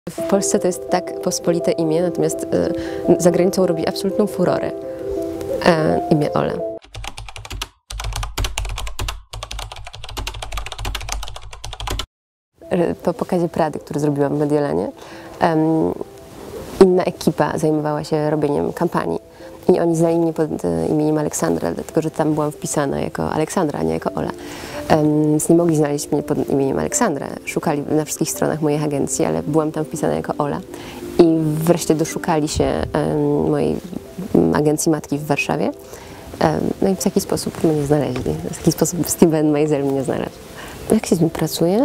W Polsce to jest tak pospolite imię, natomiast za granicą robi absolutną furorę imię Ola. Po pokazie Prady, który zrobiłam w Mediolanie, inna ekipa zajmowała się robieniem kampanii. I oni znali mnie pod imieniem Aleksandra, dlatego że tam byłam wpisana jako Aleksandra, a nie jako Ola. Więc nie mogli znaleźć mnie pod imieniem Aleksandra. Szukali na wszystkich stronach moich agencji, ale byłam tam wpisana jako Ola. I wreszcie doszukali się mojej agencji matki w Warszawie. No i w taki sposób mnie znaleźli. W taki sposób Steven Meisel mnie znalazł. Jak się z nim pracuje?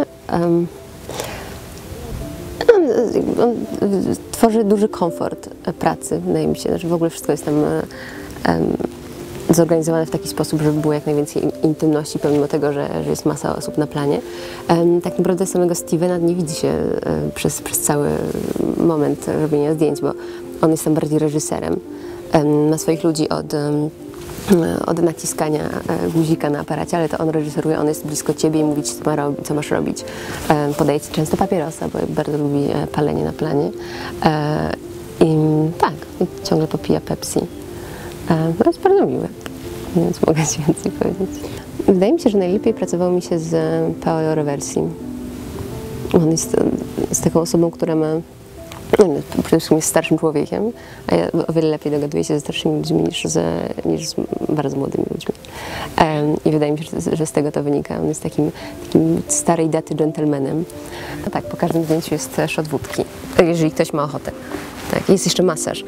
On tworzy duży komfort pracy, wydaje mi się, że w ogóle wszystko jest tam zorganizowane w taki sposób, żeby było jak najwięcej intymności, pomimo tego, że jest masa osób na planie. Tak naprawdę samego Stevena nie widzi się przez cały moment robienia zdjęć, bo on jest tam bardziej reżyserem. Ma swoich ludzi od naciskania guzika na aparacie, ale to on reżyseruje, on jest blisko ciebie i mówi ci, co masz robić. Podaje ci często papierosa, bo bardzo lubi palenie na planie. I tak, ciągle popija Pepsi. To jest bardzo miłe, więc mogę ci więcej powiedzieć. Wydaje mi się, że najlepiej pracowało mi się z Paolo Roversi. On jest taką osobą, która ma przede wszystkim jest starszym człowiekiem, a ja o wiele lepiej dogaduję się ze starszymi ludźmi niż z bardzo młodymi ludźmi. I wydaje mi się, że z tego to wynika. On jest takim starej daty dżentelmenem. A tak, po każdym zdjęciu jest shot wódki, jeżeli ktoś ma ochotę. Tak, jest jeszcze masaż.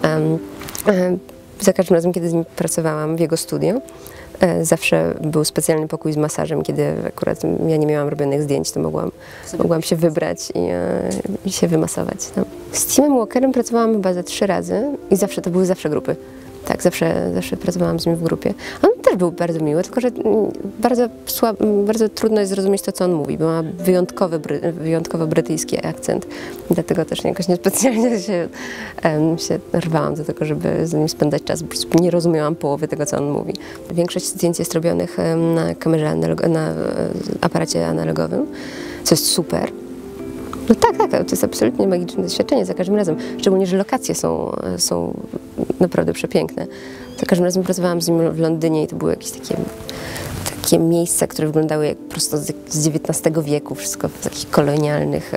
Za każdym razem, kiedy z nim pracowałam w jego studio, zawsze był specjalny pokój z masażem, kiedy akurat ja nie miałam robionych zdjęć, to mogłam się wybrać i się wymasować. No. Z Timem Walkerem pracowałam chyba ze 3 razy i to były zawsze grupy. Tak, zawsze pracowałam z nim w grupie. On też był bardzo miły, tylko że bardzo trudno jest zrozumieć to, co on mówi, bo ma wyjątkowo brytyjski akcent. Dlatego też jakoś niespecjalnie się rwałam do tego, żeby z nim spędzać czas, po prostu nie rozumiałam połowy tego, co on mówi. Większość zdjęć jest robionych na kamerze na aparacie analogowym, co jest super. No tak, to jest absolutnie magiczne doświadczenie za każdym razem. Szczególnie, że lokacje są naprawdę przepiękne. Za każdym razem pracowałam z nim w Londynie i to były jakieś takie miejsca, które wyglądały jak prosto z XIX wieku. Wszystko w takich kolonialnych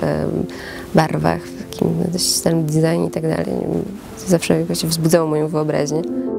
barwach, w takim dość starym designie i tak dalej. To zawsze jakoś wzbudzało moją wyobraźnię.